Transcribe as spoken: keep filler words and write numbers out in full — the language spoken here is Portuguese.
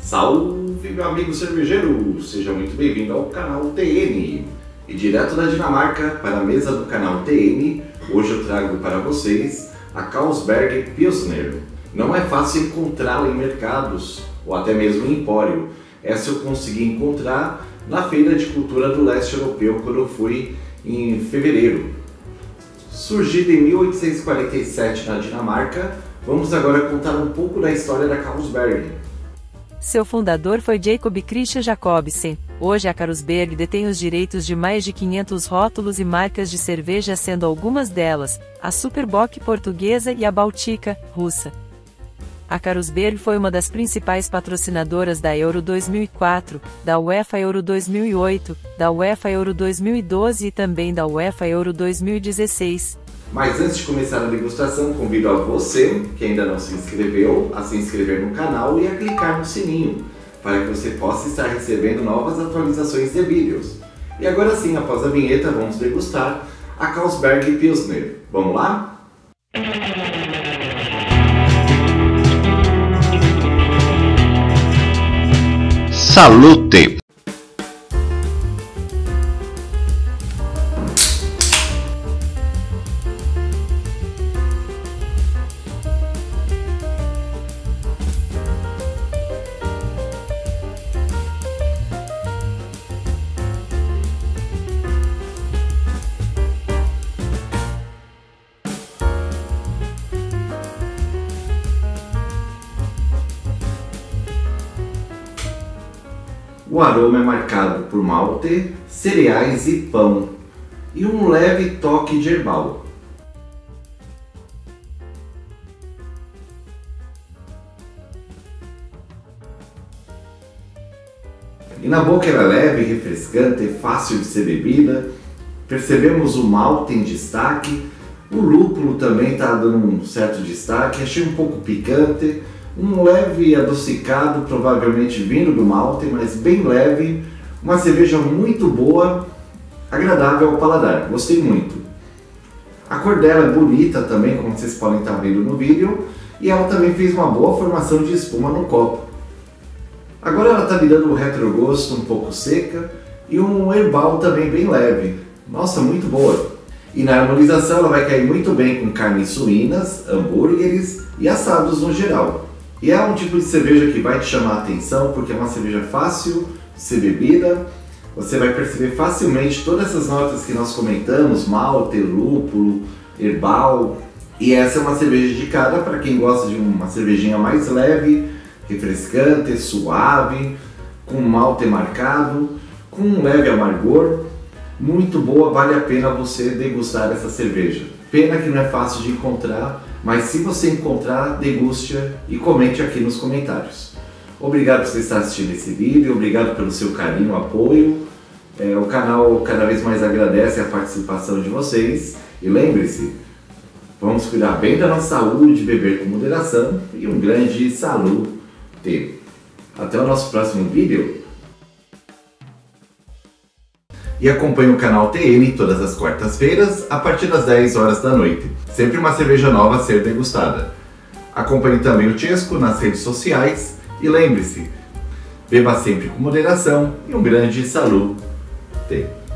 Salve, meu amigo cervejeiro! Seja muito bem-vindo ao canal T N. E direto da Dinamarca para a mesa do canal T N, hoje eu trago para vocês a Carlsberg Pilsner. Não é fácil encontrá-la em mercados ou até mesmo em empório. Essa eu consegui encontrar na Feira de Cultura do Leste Europeu quando eu fui em fevereiro. Surgida em mil oitocentos e quarenta e sete na Dinamarca, vamos agora contar um pouco da história da Carlsberg. Seu fundador foi Jacob Christian Jacobsen. Hoje a Carlsberg detém os direitos de mais de quinhentos rótulos e marcas de cerveja, sendo algumas delas a Superbock portuguesa e a Báltica, russa. A Carlsberg foi uma das principais patrocinadoras da Euro dois mil e quatro, da UEFA Euro dois mil e oito, da UEFA Euro dois mil e doze e também da UEFA Euro dois mil e dezesseis. Mas antes de começar a degustação, convido a você, que ainda não se inscreveu, a se inscrever no canal e a clicar no sininho, para que você possa estar recebendo novas atualizações de vídeos. E agora sim, após a vinheta, vamos degustar a Carlsberg Pilsner. Vamos lá? Salute! O aroma é marcado por malte, cereais e pão, e um leve toque de herbal. E na boca ela é leve, refrescante, fácil de ser bebida. Percebemos o malte em destaque, o lúpulo também está dando um certo destaque, achei um pouco picante. Um leve adocicado, provavelmente vindo do malte, mas bem leve. Uma cerveja muito boa, agradável ao paladar, gostei muito. A cor dela é bonita também, como vocês podem estar vendo no vídeo. E ela também fez uma boa formação de espuma no copo. Agora ela está me dando um retrogosto um pouco seca e um herbal também bem leve. Nossa, muito boa! E na harmonização ela vai cair muito bem com carnes suínas, hambúrgueres e assados no geral. E é um tipo de cerveja que vai te chamar a atenção porque é uma cerveja fácil de ser bebida. Você vai perceber facilmente todas essas notas que nós comentamos, malte, lúpulo, herbal. E essa é uma cerveja indicada para quem gosta de uma cervejinha mais leve, refrescante, suave, com malte marcado, com um leve amargor. Muito boa, vale a pena você degustar essa cerveja. Pena que não é fácil de encontrar, mas se você encontrar, deguste-a e comente aqui nos comentários. Obrigado por você estar assistindo esse vídeo, obrigado pelo seu carinho, apoio. É, o canal cada vez mais agradece a participação de vocês. E lembre-se, vamos cuidar bem da nossa saúde, beber com moderação e um grande salute. Até o nosso próximo vídeo. E acompanhe o canal T N todas as quartas-feiras, a partir das dez horas da noite. Sempre uma cerveja nova a ser degustada. Acompanhe também o Chesco nas redes sociais e lembre-se, beba sempre com moderação e um grande salute.